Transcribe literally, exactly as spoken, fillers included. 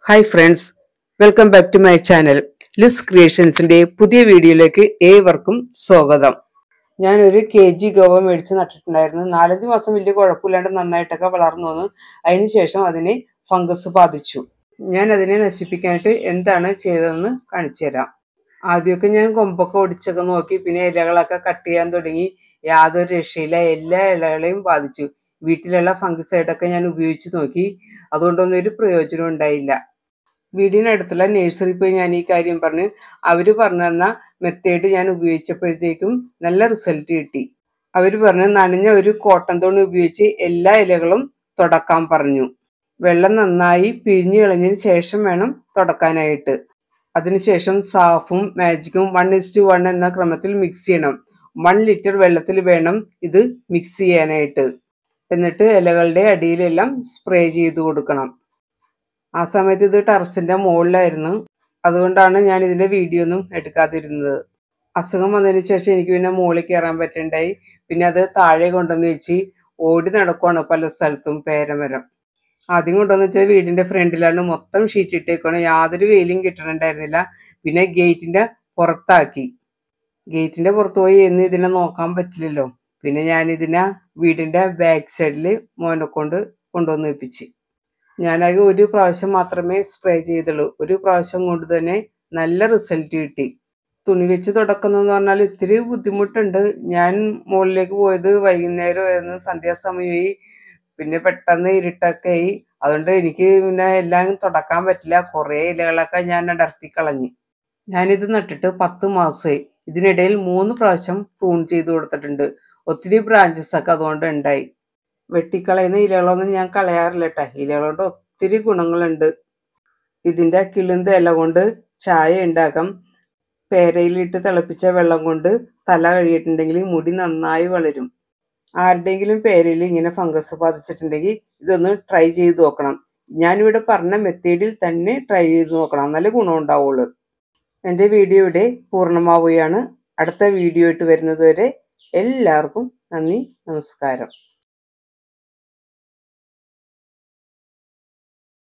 Hi friends, welcome back to my channel. Liz Creationsന്റെ പുതിയ വീഡിയോയിലേക്ക് ഏവർക്കും സ്വാഗതം. ഞാൻ ഒരു കെജി ഗോവ മേടിച്ച് നട്ടിട്ടുണ്ടായിരുന്നു. നാലഞ്ച് മാസം വലിയ കുഴപ്പമില്ലാണ്ട് നന്നായിട്ടൊക്കെ വളർന്നു വന്നു. അതിനുശേഷം അതിനെ ഫംഗസ് ബാധിച്ചു. ഞാൻ അതിനെ നശിപ്പിക്കാനായിട്ട് എന്താണ് ചെയ്തതെന്ന് കാണിച്ചു തരാം. ആദ്യമൊക്കെ ഞാൻ കൊമ്പൊക്കെ ഒടിച്ചൊക്കെ നോക്കി, പിന്നെ ഇലകളൊക്കെ കട്ട് ചെയ്യാൻ തുടങ്ങി. യാതൊരു രക്ഷയില്ല, എല്ലാ ഇലകളെയും ബാധിച്ചു. വീട്ടിലുള്ള ഫംഗിസൈഡൊക്കെ ഞാൻ ഉപയോഗിച്ച് നോക്കി, അതുകൊണ്ടൊന്നും ഒരു പ്രയോജനം ഉണ്ടായില്ല. വീടിനടുത്തുള്ള നഴ്സറി പോയി ഞാൻ ഈ കാര്യം പറഞ്ഞ് അവർ പറഞ്ഞു തന്ന മെത്തേഡ് ഞാൻ ഉപയോഗിച്ചപ്പോഴത്തേക്കും നല്ല റിസൾട്ട് കിട്ടി. അവർ പറഞ്ഞ് നനഞ്ഞ ഒരു കോട്ടൺ തുണി ഉപയോഗിച്ച് എല്ലാ ഇലകളും തുടക്കാൻ പറഞ്ഞു. വെള്ളം നന്നായി പിഴിഞ്ഞു കളഞ്ഞതിന് ശേഷം വേണം തുടക്കാനായിട്ട്. അതിനുശേഷം സാഫും മാജിക്കും വൺ ഇസ്റ്റു വൺ എന്ന ക്രമത്തിൽ മിക്സ് ചെയ്യണം. വൺ ലിറ്റർ വെള്ളത്തിൽ വേണം ഇത് മിക്സ് ചെയ്യാനായിട്ട്. എന്നിട്ട് ഇലകളുടെ അടിയിലെല്ലാം സ്പ്രേ ചെയ്ത് കൊടുക്കണം. ആ സമയത്ത് ഇത് ടെറസിൻ്റെ മുകളിലായിരുന്നു, അതുകൊണ്ടാണ് ഞാൻ ഇതിൻ്റെ വീഡിയോ ഒന്നും എടുക്കാതിരുന്നത്. അസുഖം വന്നതിന് ശേഷം എനിക്ക് പിന്നെ മുകളിൽ കയറാൻ പറ്റുണ്ടായി. പിന്നെ അത് താഴെ കൊണ്ടുവന്ന് വെച്ച് ഓടി നടക്കുവാണ് പല സ്ഥലത്തും പേരമരം. ആദ്യം കൊണ്ടുവന്ന് വെച്ചാൽ വീടിൻ്റെ ഫ്രണ്ടിലാണ്, മൊത്തം ഷീറ്റ് ഇട്ടേക്കാണ്, യാതൊരു വെയിലും കിട്ടണുണ്ടായിരുന്നില്ല. പിന്നെ ഗേറ്റിൻ്റെ പുറത്താക്കി. ഗേറ്റിൻ്റെ പുറത്ത് പോയി എന്ന് ഇതിനെ നോക്കാൻ പറ്റില്ലല്ലോ. പിന്നെ ഞാനിതിനെ വീടിൻ്റെ ബാക്ക് സൈഡിൽ മോനെ കൊണ്ട് കൊണ്ടുവന്ന് വെപ്പിച്ച്. ഞാനാകെ ഒരു പ്രാവശ്യം മാത്രമേ സ്പ്രേ ചെയ്തുള്ളൂ. ഒരു പ്രാവശ്യം കൊണ്ട് തന്നെ നല്ല റിസൾട്ട് കിട്ടി. തുണി വെച്ച് തുടക്കുന്നതെന്ന് പറഞ്ഞാൽ ഇത്തിരി ബുദ്ധിമുട്ടുണ്ട്. ഞാൻ മുകളിലേക്ക് പോയത് വൈകുന്നേരമായിരുന്നു, സന്ധ്യാസമയമായി. പിന്നെ പെട്ടെന്ന് ഇരുട്ടൊക്കെ ആയി. അതുകൊണ്ട് എനിക്ക് പിന്നെ എല്ലാം തുടക്കാൻ പറ്റില്ല. കുറേ ഇലകളൊക്കെ ഞാൻ അടർത്തി കളഞ്ഞു. ഞാനിത് നട്ടിട്ട് പത്ത് മാസമായി. ഇതിനിടയിൽ മൂന്ന് പ്രാവശ്യം പ്രൂൺ ചെയ്ത് കൊടുത്തിട്ടുണ്ട്. ഒത്തിരി ബ്രാഞ്ചസ് ഒക്കെ അതുകൊണ്ട് ഉണ്ടായി. വെട്ടിക്കളയുന്ന ഇലകളൊന്നും ഞാൻ കളയാറില്ല കേട്ടോ. ഇലകളുണ്ട് ഒത്തിരി ഗുണങ്ങളുണ്ട്. ഇതിൻ്റെ കിളുന്ത ഇല കൊണ്ട് ചായ ഉണ്ടാക്കാം. പേരയിലിട്ട് തിളപ്പിച്ച വെള്ളം കൊണ്ട് തല കഴുകിയിട്ടുണ്ടെങ്കിൽ മുടി നന്നായി വളരും. ആരുടെയെങ്കിലും പേരയിൽ ഇങ്ങനെ ഫംഗസ് ബാധിച്ചിട്ടുണ്ടെങ്കിൽ ഇതൊന്ന് ട്രൈ ചെയ്ത് നോക്കണം. ഞാനിവിടെ പറഞ്ഞ മെത്തേഡിൽ തന്നെ ട്രൈ ചെയ്ത് നോക്കണം, നല്ല ഗുണമുണ്ടാവുള്ളൂ. എൻ്റെ വീഡിയോ ഇവിടെ പൂർണ്ണമാവുകയാണ്. അടുത്ത വീഡിയോ ആയിട്ട് വരുന്നത് വരെ എല്ലാവർക്കും നന്ദി, നമസ്കാരം.